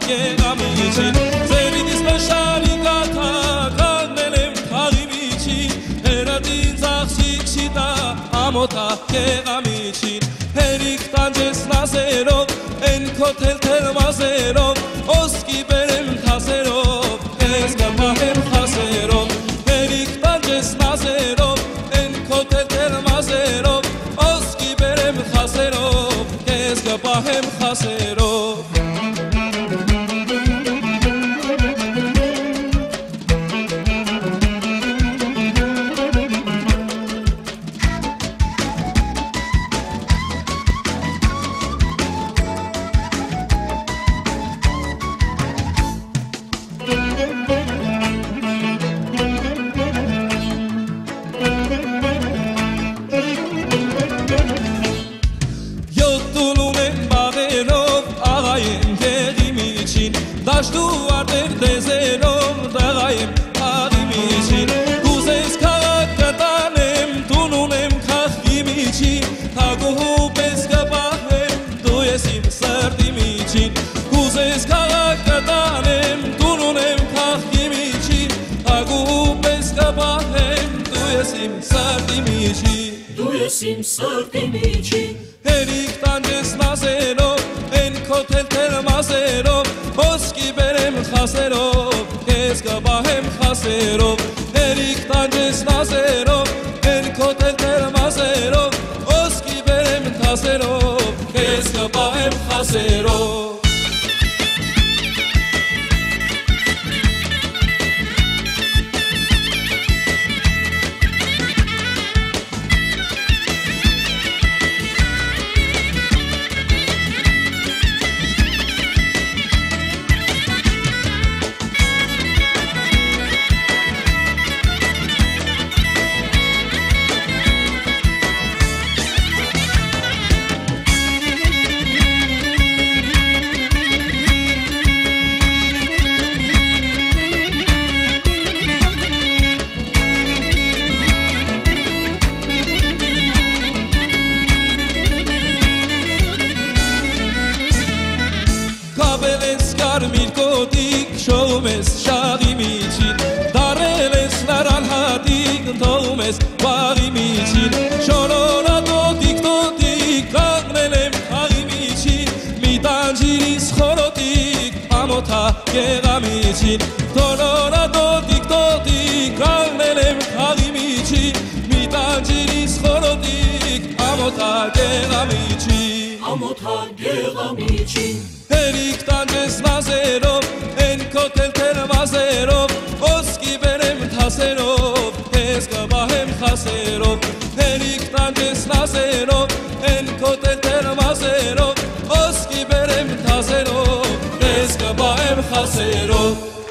եղամիջին Ձերիդիս մշանի գաթա կանգնել եմ թաղի միջին Հերադին ծաղցիկ շիտա ամոթա եղամիջին Հերիք տանջես նազերով են քոթել թերմազերով Ոսկի բերեմ թասերով Ես կպահեմ խասերով Հերիք տանջես նազերով են քոթել թերմազերով Ոսկի բերեմ խասերով Ես կպահեմ խասերով Դաշտու արտեր դեզերով դաղայեմ աղի միջին Կուզես քաղաք կտանեմ, տուն ունեմ քաղքի միջին Թագուհու պես կպահեմ, դու ես իմ սրտի միջին Կուզես քաղաք կտանեմ, տուն ունեմ քաղքի միջին Թագուհու պես կպահեմ, դու ես իմ սրտի միջին Դու ես իմ սրտի միջին Հերիք տանջես նազերով, են քոթել թերմազերով Ոսկի բերեմ խասերով, ես կպահեմ խասերով Հերիք տանջես նազերով, են քոթել թերմազերով Ոսկի բերեմ թասերով, ես կպահեմ խասերով Կապել ես կարմիր կոտիկ, շողում ես շաղի միջին Դարել ես նրան հատիկ, թողում ես վաղի միջին Շորորատոտիկ տոտիկ, կանգնել եմ խաղի միջին Մի տանջիրիս խորոտիկ, ամոթա եղամիջին Շորորատոտիկ տոտիկ, կանգնել եմ խաղի միջին Մի տանջիրիս խորոտիկ, ամոթա եղամիջին Ամոթա եղամիջին Հերիք տանջես նազերով, են քոթել թերմազերով Ոսկի բերեմ թասերով, ես կպահեմ խասերով Հերիք տանջես նազերով, են քոթել թերմազերով Ոսկի բերեմ թասերով, ես կպահեմ խասերով